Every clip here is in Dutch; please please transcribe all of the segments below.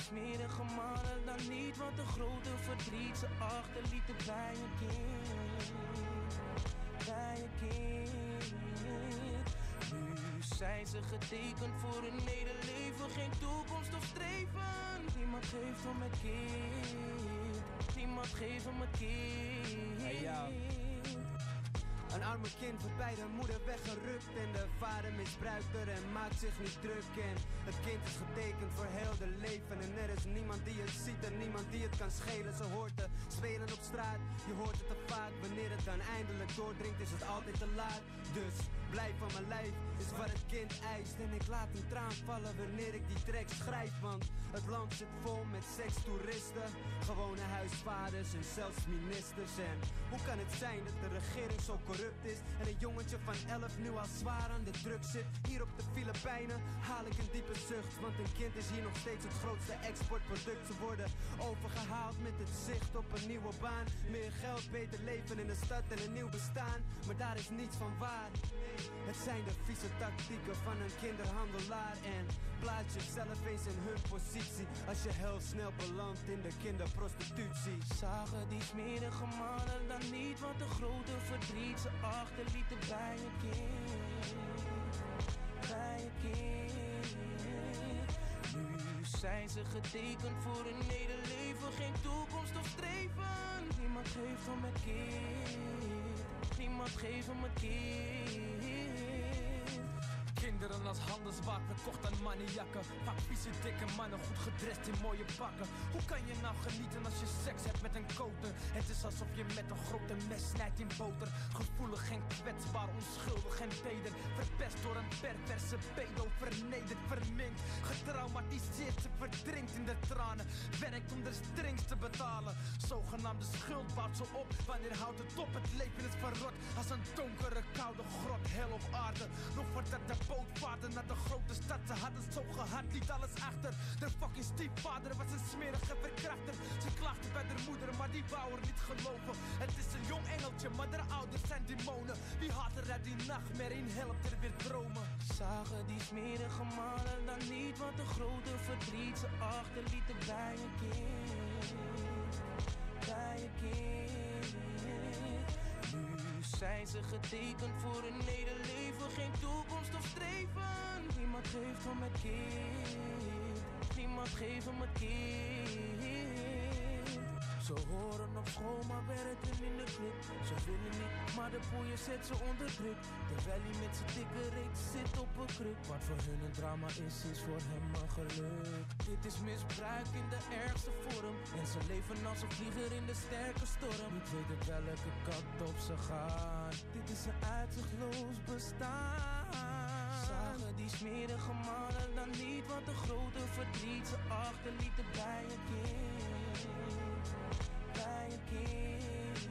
smerige mannen dan niet, want de grote verdriet ze achterlieten bij een kind. Bij een kind. Nu zijn ze getekend voor een medeleven, geen toekomst of streven. Niemand geeft om het kind. Niemand geeft om het kind. Hey, yo. Een arme kind wordt bij de moeder weggerukt en de vader misbruikt er en maakt zich niet druk. En het kind is getekend voor heel de leven en er is niemand die het ziet en niemand die het kan schelen. Ze hoort te spelen op straat, je hoort het te vaak. Wanneer het dan eindelijk doordringt is het altijd te laat. Dus blijf van mijn lijf is wat het kind eist. En ik laat een traan vallen wanneer ik die track schrijf. Want het land zit vol met sekstoeristen, gewone huisvaders en zelfs ministers. En hoe kan het zijn dat de regering zo corrupt is en een jongetje van 11 nu al zwaar aan de druk zit? Hier op de Filipijnen haal ik een diepe zucht, want een kind is hier nog steeds het grootste exportproduct. Ze worden overgehaald met het zicht op een nieuwe baan, meer geld, beter leven in de stad en een nieuw bestaan. Maar daar is niets van waar. Het zijn de vieze tactieken van een kinderhandelaar. En plaats jezelf eens in hun positie als je heel snel belandt in de kinderprostitutie. Zagen die smerige mannen dan niet, want de grote verdriet ze achterlieten bij een kind. Bij een kind. Nu zijn ze getekend voor een medeleven, geen toekomst of streven. Niemand geeft om het kind. Niemand geeft om het kind. Kinderen als handelswaar verkocht aan maniakken. Vaak vieze dikke mannen, goed gedrest in mooie pakken. Hoe kan je nou genieten als je seks hebt met een koter? Het is alsof je met een grote mes snijdt in boter. Gevoelig en kwetsbaar, onschuldig en teder. Verpest door een perverse pedo, vernederd, verminkt. Getraumatiseerd, ze verdrinkt in de tranen. Werkt om de strings te betalen. Zogenaamde schuld bouwt ze op. Wanneer houdt het op? Het leven is verrot als een donkere koude grot, hel op aarde. Nog voordat de bootvaarden naar de grote stad. Ze hadden het zo gehad, liet alles achter. De fucking stiefvader was een smerige verkrachter. Ze klaagde bij haar moeder, maar die wou er niet geloven. Het is een jong engeltje, maar haar ouders zijn demonen. Wie haat er uit die nachtmerrie, helpt er weer dromen. Zagen die smerige mannen dan niet, want de grote verdriet ze achterlieten bij een kind. Bij een kind. Nu zijn ze getekend voor een medeleven, geen toekomst of streven. Niemand geeft om het kind. Niemand geeft om het kind. Ze horen op school, maar werken in de club. Ze willen niet, maar de boeien zet ze onder druk. Terwijl hij met zijn dikke reet zit op een kruk. Wat voor hun een drama is voor hem een geluk. Dit is misbruik in de ergste vorm. En ze leven als een vlieger in de sterke storm. Niet weten welke kant op ze gaan. Dit is een uitzichtloos bestaan. Zagen die smerige mannen dan niet, want de grote verdriet ze achterlieten bij een kind. Bij een kind.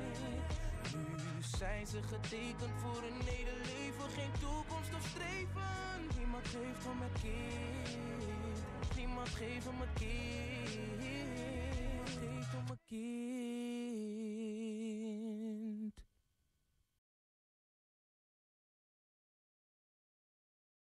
Nu zijn ze getekend voor een medeleven, geen toekomst of streven. Niemand geeft om het kind. Niemand geeft om het kind. Geeft om het kind.